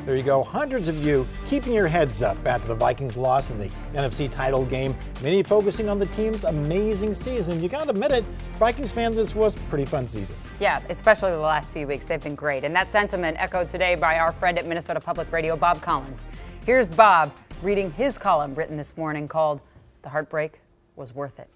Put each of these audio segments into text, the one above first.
There you go, hundreds of you keeping your heads up after the Vikings loss in the NFC title game. Many focusing on the team's amazing season. You gotta admit it, Vikings fans, this was a pretty fun season. Yeah, especially the last few weeks. They've been great. And that sentiment echoed today by our friend at Minnesota Public Radio, Bob Collins. Here's Bob reading his column written this morning called "The Heartbreak Was Worth It."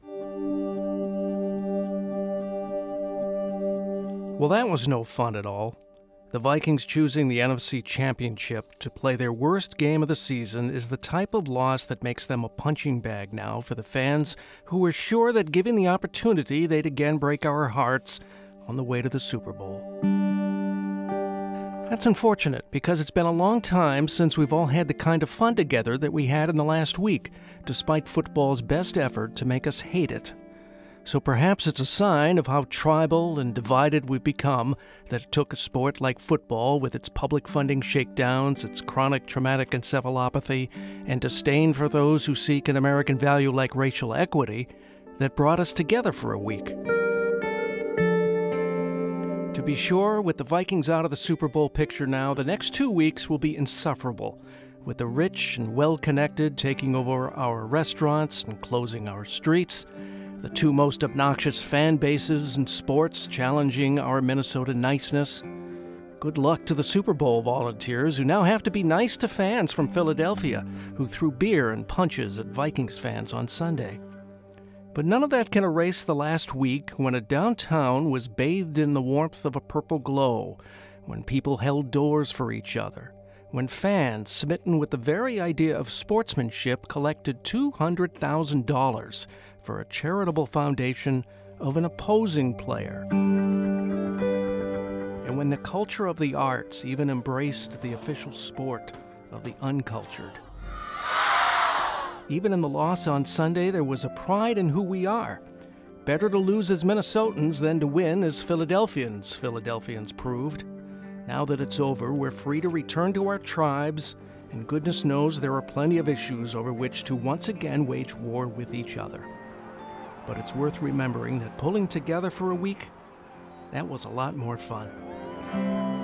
Well, that was no fun at all. The Vikings choosing the NFC Championship to play their worst game of the season is the type of loss that makes them a punching bag now for the fans who were sure that given the opportunity, they'd again break our hearts on the way to the Super Bowl. That's unfortunate because it's been a long time since we've all had the kind of fun together that we had in the last week, despite football's best effort to make us hate it. So perhaps it's a sign of how tribal and divided we've become that it took a sport like football with its public funding shakedowns, its chronic traumatic encephalopathy, and disdain for those who seek an American value like racial equity that brought us together for a week. To be sure, with the Vikings out of the Super Bowl picture now, the next 2 weeks will be insufferable, with the rich and well-connected taking over our restaurants and closing our streets, the two most obnoxious fan bases in sports challenging our Minnesota niceness. Good luck to the Super Bowl volunteers who now have to be nice to fans from Philadelphia who threw beer and punches at Vikings fans on Sunday. But none of that can erase the last week when a downtown was bathed in the warmth of a purple glow, when people held doors for each other, when fans, smitten with the very idea of sportsmanship, collected $200,000 for a charitable foundation of an opposing player. And when the culture of the arts even embraced the official sport of the uncultured. Even in the loss on Sunday, there was a pride in who we are. Better to lose as Minnesotans than to win as Philadelphians proved. Now that it's over, we're free to return to our tribes, and goodness knows there are plenty of issues over which to once again wage war with each other. But it's worth remembering that pulling together for a week, that was a lot more fun.